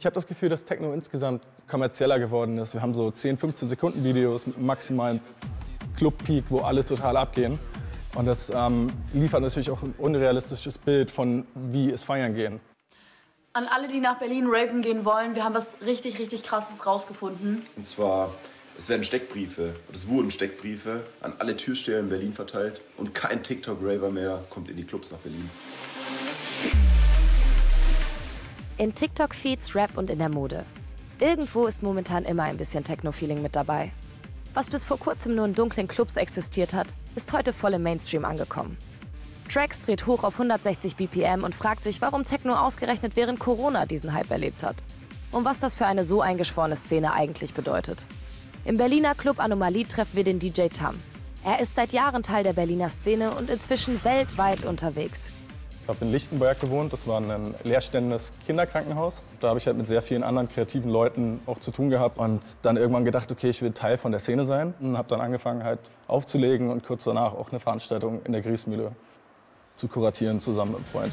Ich habe das Gefühl, dass Techno insgesamt kommerzieller geworden ist. Wir haben so 10, 15 Sekunden Videos mit einem maximalen Club-Peak, wo alle total abgehen. Und das liefert natürlich auch ein unrealistisches Bild von, wie es feiern gehen. An alle, die nach Berlin raven gehen wollen, wir haben was richtig, richtig Krasses rausgefunden. Und zwar, es wurden Steckbriefe an alle Türsteher in Berlin verteilt. Und kein TikTok-Raver mehr kommt in die Clubs nach Berlin. In TikTok-Feeds, Rap und in der Mode. Irgendwo ist momentan immer ein bisschen Techno-Feeling mit dabei. Was bis vor kurzem nur in dunklen Clubs existiert hat, ist heute voll im Mainstream angekommen. Trax dreht hoch auf 160 BPM und fragt sich, warum Techno ausgerechnet während Corona diesen Hype erlebt hat. Und was das für eine so eingeschworene Szene eigentlich bedeutet. Im Berliner Club Anomalie treffen wir den DJ Tam. Er ist seit Jahren Teil der Berliner Szene und inzwischen weltweit unterwegs. Ich habe in Lichtenberg gewohnt, das war ein leerstehendes Kinderkrankenhaus. Da habe ich halt mit sehr vielen anderen kreativen Leuten auch zu tun gehabt und dann irgendwann gedacht, okay, ich will Teil von der Szene sein. Und habe dann angefangen halt aufzulegen und kurz danach auch eine Veranstaltung in der Griesmühle zu kuratieren, zusammen mit einem Freund.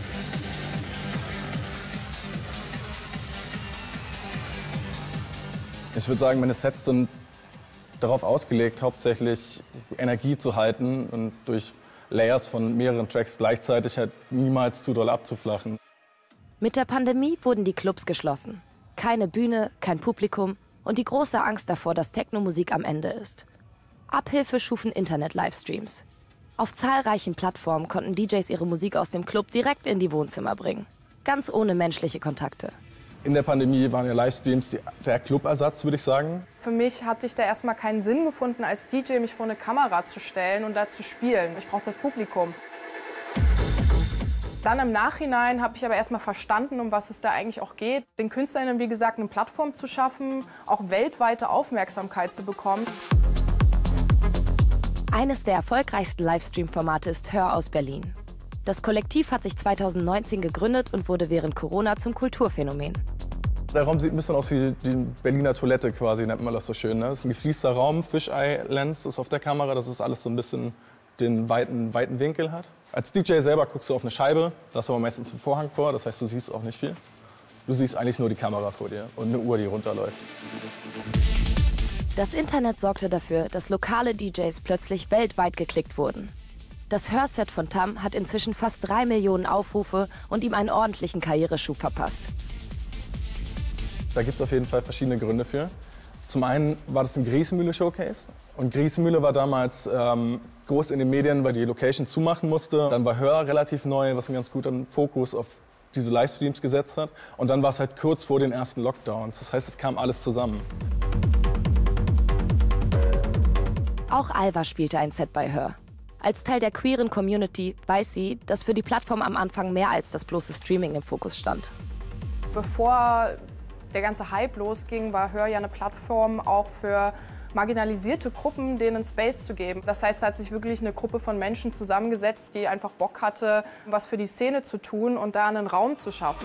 Ich würde sagen, meine Sets sind darauf ausgelegt, hauptsächlich Energie zu halten und durch Layers von mehreren Tracks gleichzeitig halt niemals zu doll abzuflachen. Mit der Pandemie wurden die Clubs geschlossen. Keine Bühne, kein Publikum und die große Angst davor, dass Techno-Musik am Ende ist. Abhilfe schufen Internet-Livestreams. Auf zahlreichen Plattformen konnten DJs ihre Musik aus dem Club direkt in die Wohnzimmer bringen. Ganz ohne menschliche Kontakte. In der Pandemie waren ja Livestreams der Clubersatz, würde ich sagen. Für mich hatte ich da erstmal keinen Sinn gefunden, als DJ mich vor eine Kamera zu stellen und da zu spielen. Ich brauche das Publikum. Dann im Nachhinein habe ich aber erstmal verstanden, um was es da eigentlich auch geht. Den Künstlern, wie gesagt, eine Plattform zu schaffen, auch weltweite Aufmerksamkeit zu bekommen. Eines der erfolgreichsten Livestream-Formate ist Hör aus Berlin. Das Kollektiv hat sich 2019 gegründet und wurde während Corona zum Kulturphänomen. Der Raum sieht ein bisschen aus wie die Berliner Toilette quasi, nennt man das so schön. Ne? Das ist ein gefliester Raum, Fisheye-Lens ist auf der Kamera, dass es alles so ein bisschen den weiten Winkel hat. Als DJ selber guckst du auf eine Scheibe, da ist aber meistens ein Vorhang vor, das heißt, du siehst auch nicht viel. Du siehst eigentlich nur die Kamera vor dir und eine Uhr, die runterläuft. Das Internet sorgte dafür, dass lokale DJs plötzlich weltweit geklickt wurden. Das Hörset von Tam hat inzwischen fast 3 Millionen Aufrufe und ihm einen ordentlichen Karriereschub verpasst. Da gibt es auf jeden Fall verschiedene Gründe für. Zum einen war das ein Griesmühle-Showcase. Und Griesmühle war damals groß in den Medien, weil die Location zumachen musste. Dann war Hör relativ neu, was einen ganz guten Fokus auf diese Livestreams gesetzt hat. Und dann war es halt kurz vor den ersten Lockdowns. Das heißt, es kam alles zusammen. Auch Alva spielte ein Set bei Hör. Als Teil der queeren Community weiß sie, dass für die Plattform am Anfang mehr als das bloße Streaming im Fokus stand. Bevor der ganze Hype losging, war Hör ja eine Plattform auch für marginalisierte Gruppen, denen Space zu geben. Das heißt, da hat sich wirklich eine Gruppe von Menschen zusammengesetzt, die einfach Bock hatte, was für die Szene zu tun und da einen Raum zu schaffen.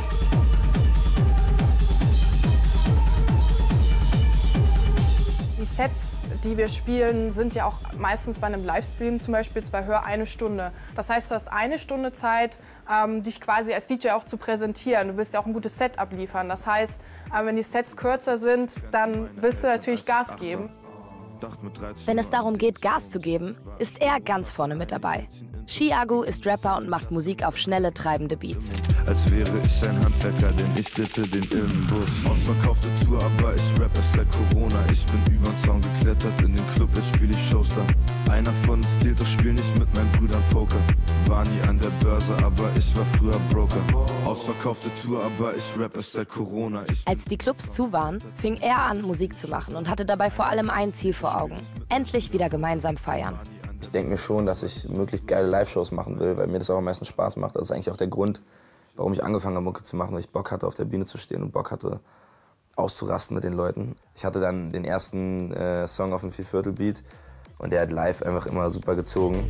Die Sets, die wir spielen, sind ja auch meistens bei einem Livestream, zum Beispiel bei Hör, 1 Stunde. Das heißt, du hast 1 Stunde Zeit, dich quasi als DJ auch zu präsentieren. Du willst ja auch ein gutes Set abliefern. Das heißt, wenn die Sets kürzer sind, dann wirst du natürlich Gas geben. Wenn es darum geht, Gas zu geben, ist er ganz vorne mit dabei. Chiago ist Rapper und macht Musik auf schnelle, treibende Beats. Als wäre ich ein Handwerker, denn ich ritte den Imbus. Ausverkaufte Tour, aber ich rappe seit Corona. Ich bin übern Zaun geklettert in den Club, jetzt spiel ich Shows da. Einer von uns dealt, doch spiel nicht mit meinen Brüdern Poker. War nie an der Börse, aber ich war früher Broker. Ausverkaufte Tour, aber ich rappe seit Corona. Als die Clubs zu waren, fing er an, Musik zu machen und hatte dabei vor allem ein Ziel vor Augen: endlich wieder gemeinsam feiern. Ich denke mir schon, dass ich möglichst geile Live-Shows machen will, weil mir das auch am meisten Spaß macht. Das ist eigentlich auch der Grund, warum ich angefangen habe, Mucke zu machen, weil ich Bock hatte, auf der Bühne zu stehen und Bock hatte, auszurasten mit den Leuten. Ich hatte dann den ersten Song auf dem 4/4-Beat und der hat live einfach immer super gezogen.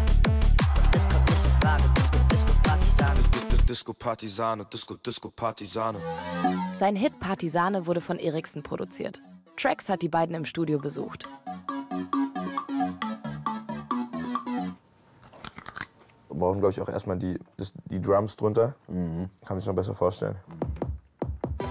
Disco Partisane, Disco Partisane. Sein Hit Partisane wurde von Eriksen produziert. Trax hat die beiden im Studio besucht. Wir brauchen, glaube ich, auch erstmal die Drums drunter. Kann man sich noch besser vorstellen.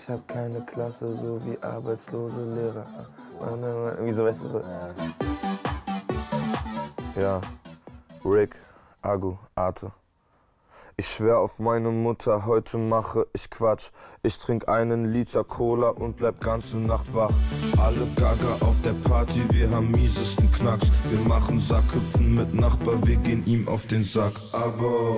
Ich hab keine Klasse, so wie arbeitslose Lehrer. Irgendwie so, weißt du so. Ja, Rick, Agu, Arte. Ich schwör auf meine Mutter, heute mache ich Quatsch. Ich trink 1 Liter Cola und bleib ganze Nacht wach. Alle Gaga auf der Party, wir haben miesesten Knacks. Wir machen Sackhüpfen mit Nachbar, wir gehen ihm auf den Sack. Aber...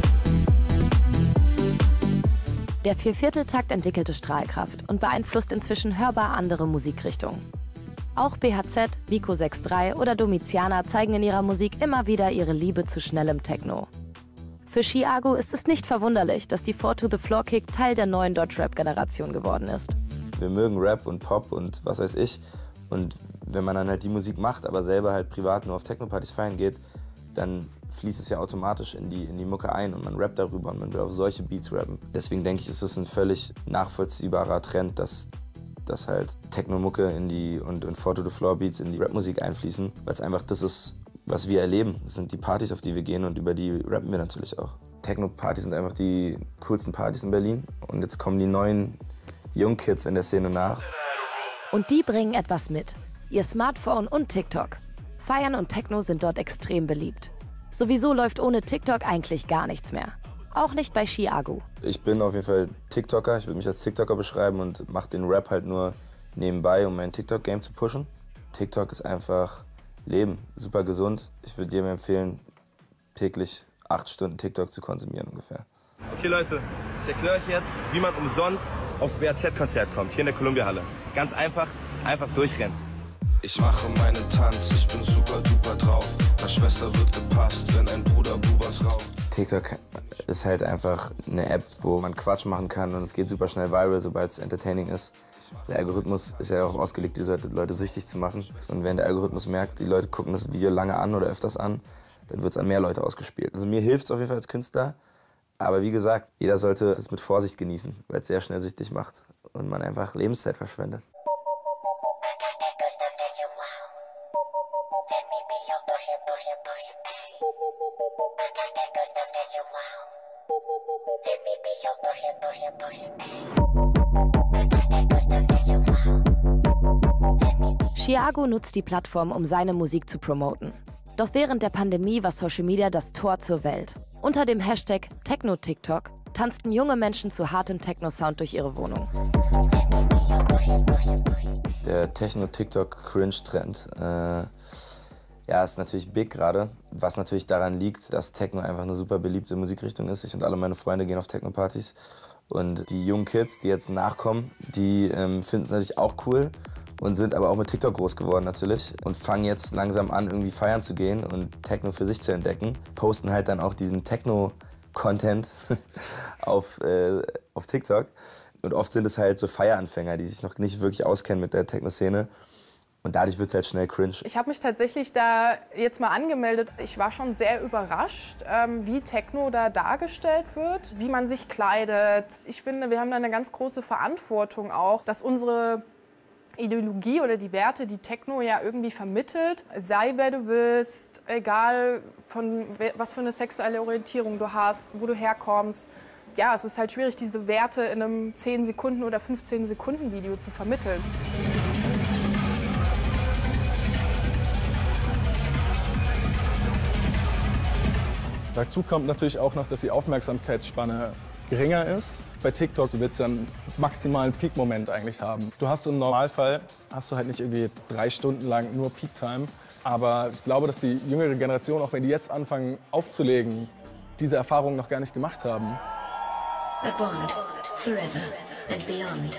Der Viervierteltakt entwickelte Strahlkraft und beeinflusst inzwischen hörbar andere Musikrichtungen. Auch BHZ, Vico 6.3 oder Domiziana zeigen in ihrer Musik immer wieder ihre Liebe zu schnellem Techno. Für Chiago ist es nicht verwunderlich, dass die 4 to the Floor Kick Teil der neuen Deutschrap-Generation geworden ist. Wir mögen Rap und Pop und was weiß ich. Und wenn man dann halt die Musik macht, aber selber halt privat nur auf Techno-Partys feiern geht, dann fließt es ja automatisch in die Mucke ein und man rappt darüber und man will auf solche Beats rappen. Deswegen denke ich, ist es ein völlig nachvollziehbarer Trend, dass halt Techno-Mucke und 4 to the Floor Beats in die Rapmusik einfließen, weil es einfach das ist, was wir erleben. Das sind die Partys, auf die wir gehen und über die rappen wir natürlich auch. Techno-Partys sind einfach die coolsten Partys in Berlin und jetzt kommen die neuen Jungkids in der Szene nach. Und die bringen etwas mit. Ihr Smartphone und TikTok. Feiern und Techno sind dort extrem beliebt. Sowieso läuft ohne TikTok eigentlich gar nichts mehr. Auch nicht bei Chiago. Ich bin auf jeden Fall TikToker, ich würde mich als TikToker beschreiben und mache den Rap halt nur nebenbei, um mein TikTok-Game zu pushen. TikTok ist einfach Leben, super gesund. Ich würde jedem empfehlen, täglich 8 Stunden TikTok zu konsumieren ungefähr. Okay Leute, ich erkläre euch jetzt, wie man umsonst aufs BHZ-Konzert kommt, hier in der Columbia-Halle. Ganz einfach durchrennen. Ich mache meinen Tanz, ich bin super duper drauf. Meine Schwester wird gepasst, wenn ein Bruder Bubas raucht. TikTok ist halt einfach eine App, wo man Quatsch machen kann und es geht super schnell viral, sobald es entertaining ist. Der Algorithmus ist ja auch ausgelegt, die Leute süchtig zu machen. Und wenn der Algorithmus merkt, die Leute gucken das Video lange an oder öfters an, dann wird es an mehr Leute ausgespielt. Also mir hilft es auf jeden Fall als Künstler. Aber wie gesagt, jeder sollte es mit Vorsicht genießen, weil es sehr schnell süchtig macht und man einfach Lebenszeit verschwendet. Chiago nutzt die Plattform, um seine Musik zu promoten. Doch während der Pandemie war Social Media das Tor zur Welt. Unter dem Hashtag Techno-TikTok tanzten junge Menschen zu hartem Techno-Sound durch ihre Wohnung. Der Techno-TikTok-Cringe-Trend ist natürlich big gerade, was natürlich daran liegt, dass Techno einfach eine super beliebte Musikrichtung ist. Ich und alle meine Freunde gehen auf Techno-Partys und die jungen Kids, die jetzt nachkommen, die finden es natürlich auch cool und sind aber auch mit TikTok groß geworden natürlich und fangen jetzt langsam an, irgendwie feiern zu gehen und Techno für sich zu entdecken. Posten halt dann auch diesen Techno-Content auf TikTok. Und oft sind es halt so Feieranfänger, die sich noch nicht wirklich auskennen mit der Techno-Szene. Und dadurch wird es halt schnell cringe. Ich habe mich tatsächlich da jetzt mal angemeldet. Ich war schon sehr überrascht, wie Techno da dargestellt wird, wie man sich kleidet. Ich finde, wir haben da eine ganz große Verantwortung auch, dass unsere Ideologie oder die Werte, die Techno ja irgendwie vermittelt, sei wer du willst, egal was für eine sexuelle Orientierung du hast, wo du herkommst. Ja, es ist halt schwierig, diese Werte in einem 10 Sekunden oder 15 Sekunden Video zu vermitteln. Dazu kommt natürlich auch noch, dass die Aufmerksamkeitsspanne geringer ist. Bei TikTok wird es ja einen maximalen Peak-Moment eigentlich haben. Du hast im Normalfall halt nicht irgendwie 3 Stunden lang nur Peak-Time. Aber ich glaube, dass die jüngere Generation, auch wenn die jetzt anfangen aufzulegen, diese Erfahrung noch gar nicht gemacht haben. A bond forever and beyond.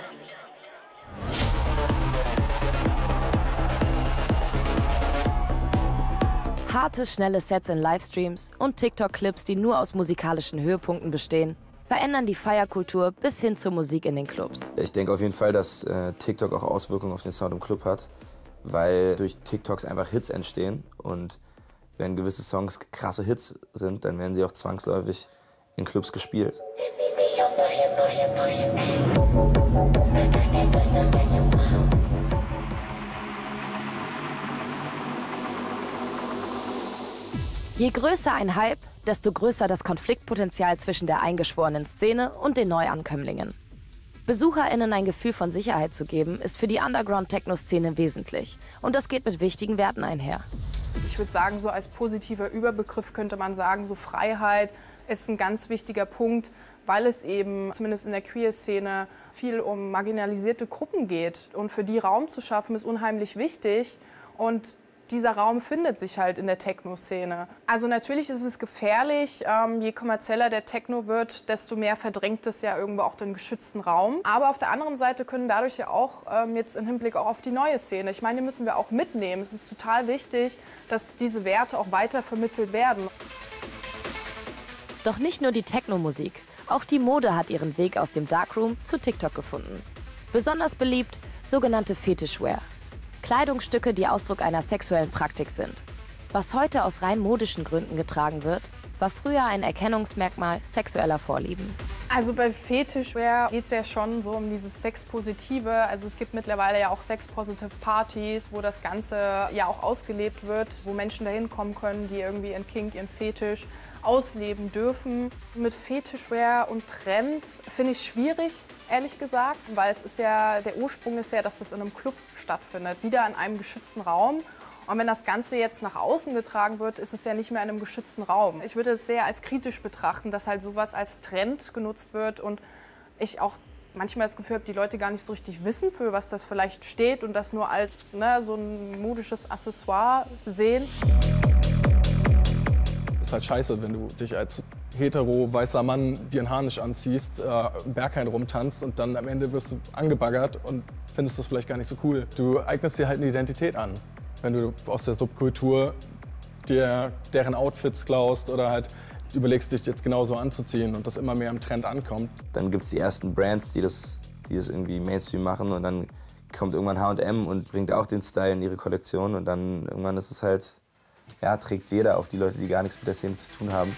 Harte, schnelle Sets in Livestreams und TikTok-Clips, die nur aus musikalischen Höhepunkten bestehen, verändern die Feierkultur bis hin zur Musik in den Clubs. Ich denke auf jeden Fall, dass TikTok auch Auswirkungen auf den Sound im Club hat, weil durch TikToks einfach Hits entstehen und wenn gewisse Songs krasse Hits sind, dann werden sie auch zwangsläufig in Clubs gespielt. Je größer ein Hype, desto größer das Konfliktpotenzial zwischen der eingeschworenen Szene und den Neuankömmlingen. BesucherInnen ein Gefühl von Sicherheit zu geben, ist für die Underground-Techno-Szene wesentlich. Und das geht mit wichtigen Werten einher. Ich würde sagen, so als positiver Überbegriff könnte man sagen, so Freiheit ist ein ganz wichtiger Punkt, weil es eben, zumindest in der Queer-Szene, viel um marginalisierte Gruppen geht. Und für die Raum zu schaffen, ist unheimlich wichtig. Und dieser Raum findet sich halt in der Techno-Szene. Also natürlich ist es gefährlich, je kommerzieller der Techno wird, desto mehr verdrängt es ja irgendwo auch den geschützten Raum. Aber auf der anderen Seite können dadurch ja auch jetzt im Hinblick auch auf die neue Szene, ich meine, die müssen wir auch mitnehmen. Es ist total wichtig, dass diese Werte auch weiter vermittelt werden. Doch nicht nur die Techno-Musik, auch die Mode hat ihren Weg aus dem Darkroom zu TikTok gefunden. Besonders beliebt sogenannte Fetischwear. Kleidungsstücke, die Ausdruck einer sexuellen Praktik sind. Was heute aus rein modischen Gründen getragen wird, war früher ein Erkennungsmerkmal sexueller Vorlieben. Also bei Fetischwear geht es ja schon so um dieses Sexpositive. Also es gibt mittlerweile ja auch Sex-Positive Partys, wo das Ganze ja auch ausgelebt wird, wo Menschen dahin kommen können, die irgendwie ihren Kink, ihren Fetisch ausleben dürfen. Mit Fetischwear und Trend finde ich schwierig, ehrlich gesagt, weil es ist ja, der Ursprung ist ja, dass das in einem Club stattfindet, wieder in einem geschützten Raum. Und wenn das Ganze jetzt nach außen getragen wird, ist es ja nicht mehr in einem geschützten Raum. Ich würde es sehr als kritisch betrachten, dass halt sowas als Trend genutzt wird und ich auch manchmal das Gefühl habe, die Leute gar nicht so richtig wissen, für was das vielleicht steht und das nur als so ein modisches Accessoire sehen. Ist halt scheiße, wenn du dich als hetero, weißer Mann dir einen Harnisch anziehst, Berghain rumtanzt und dann am Ende wirst du angebaggert und findest das vielleicht gar nicht so cool. Du eignest dir halt eine Identität an, wenn du aus der Subkultur dir deren Outfits klaust oder halt überlegst, dich jetzt genauso anzuziehen und das immer mehr im Trend ankommt. Dann gibt es die ersten Brands, die das irgendwie Mainstream machen und dann kommt irgendwann H&M und bringt auch den Style in ihre Kollektion und dann irgendwann ist es halt, ja, trägt jeder, auch die Leute, die gar nichts mit der Szene zu tun haben.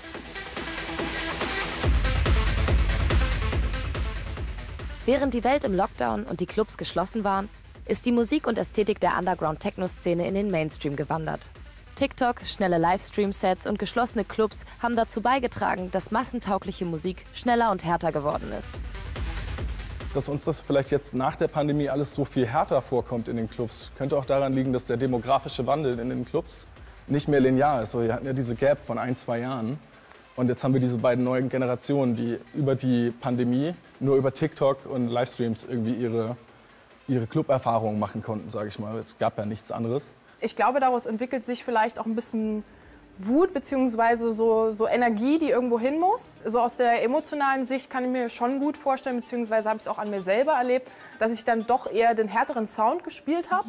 Während die Welt im Lockdown und die Clubs geschlossen waren, ist die Musik und Ästhetik der Underground-Techno-Szene in den Mainstream gewandert. TikTok, schnelle Livestream-Sets und geschlossene Clubs haben dazu beigetragen, dass massentaugliche Musik schneller und härter geworden ist. Dass uns das vielleicht jetzt nach der Pandemie alles so viel härter vorkommt in den Clubs, könnte auch daran liegen, dass der demografische Wandel in den Clubs nicht mehr linear ist. Wir hatten ja diese Gap von 1-2 Jahren und jetzt haben wir diese beiden neuen Generationen, die über die Pandemie nur über TikTok und Livestreams irgendwie ihre Club-Erfahrungen machen konnten, sage ich mal. Es gab ja nichts anderes. Ich glaube, daraus entwickelt sich vielleicht auch ein bisschen Wut bzw. so Energie, die irgendwo hin muss. So aus der emotionalen Sicht kann ich mir schon gut vorstellen, beziehungsweise habe ich es auch an mir selber erlebt, dass ich dann doch eher den härteren Sound gespielt habe.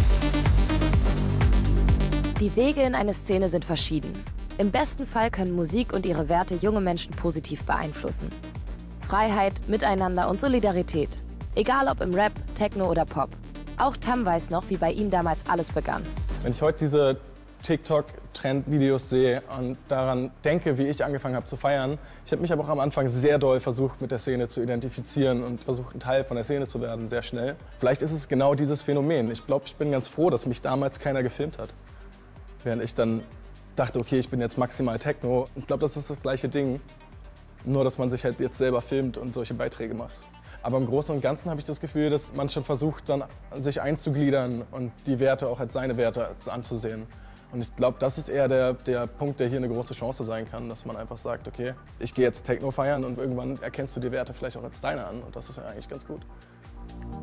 Die Wege in eine Szene sind verschieden. Im besten Fall können Musik und ihre Werte junge Menschen positiv beeinflussen. Freiheit, Miteinander und Solidarität. Egal ob im Rap, Techno oder Pop. Auch Tam weiß noch, wie bei ihm damals alles begann. Wenn ich heute diese TikTok-Trend-Videos sehe und daran denke, wie ich angefangen habe zu feiern, ich habe mich aber auch am Anfang sehr doll versucht, mit der Szene zu identifizieren und versucht, ein Teil von der Szene zu werden, sehr schnell. Vielleicht ist es genau dieses Phänomen. Ich glaube, ich bin ganz froh, dass mich damals keiner gefilmt hat. Während ich dann dachte, okay, ich bin jetzt maximal Techno. Ich glaube, das ist das gleiche Ding, nur dass man sich halt jetzt selber filmt und solche Beiträge macht. Aber im Großen und Ganzen habe ich das Gefühl, dass man schon versucht, dann sich einzugliedern und die Werte auch als seine Werte anzusehen. Und ich glaube, das ist eher der Punkt, der hier eine große Chance sein kann, dass man einfach sagt, okay, ich gehe jetzt Techno feiern und irgendwann erkennst du die Werte vielleicht auch als deine an und das ist ja eigentlich ganz gut.